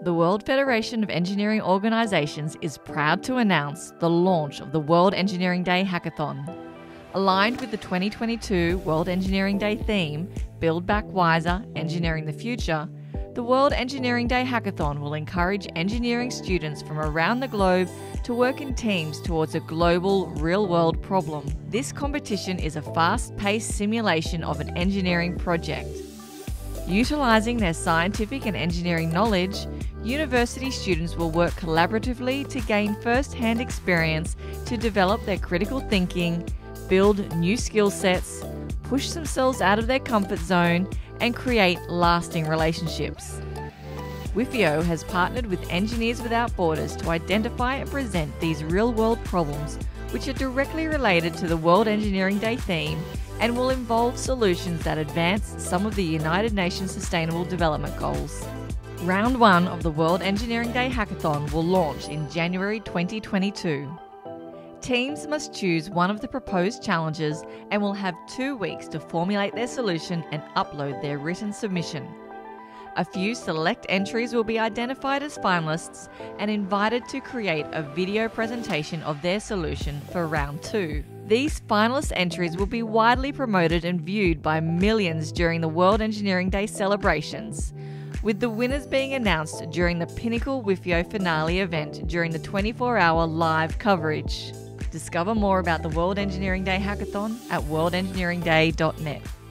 The World Federation of Engineering Organisations is proud to announce the launch of the World Engineering Day Hackathon. Aligned with the 2022 World Engineering Day theme, Build Back Wiser, Engineering the Future, the World Engineering Day Hackathon will encourage engineering students from around the globe to work in teams towards a global, real-world problem. This competition is a fast-paced simulation of an engineering project. Utilising their scientific and engineering knowledge, university students will work collaboratively to gain first-hand experience to develop their critical thinking, build new skill sets, push themselves out of their comfort zone, and create lasting relationships. WIFIO has partnered with Engineers Without Borders to identify and present these real-world problems which are directly related to the World Engineering Day theme and will involve solutions that advance some of the United Nations Sustainable Development Goals. Round 1 of the World Engineering Day Hackathon will launch in January 2022. Teams must choose one of the proposed challenges and will have 2 weeks to formulate their solution and upload their written submission. A few select entries will be identified as finalists and invited to create a video presentation of their solution for round 2. These finalist entries will be widely promoted and viewed by millions during the World Engineering Day celebrations, with the winners being announced during the Pinnacle WIFIO finale event during the 24-hour live coverage. Discover more about the World Engineering Day Hackathon at worldengineeringday.net.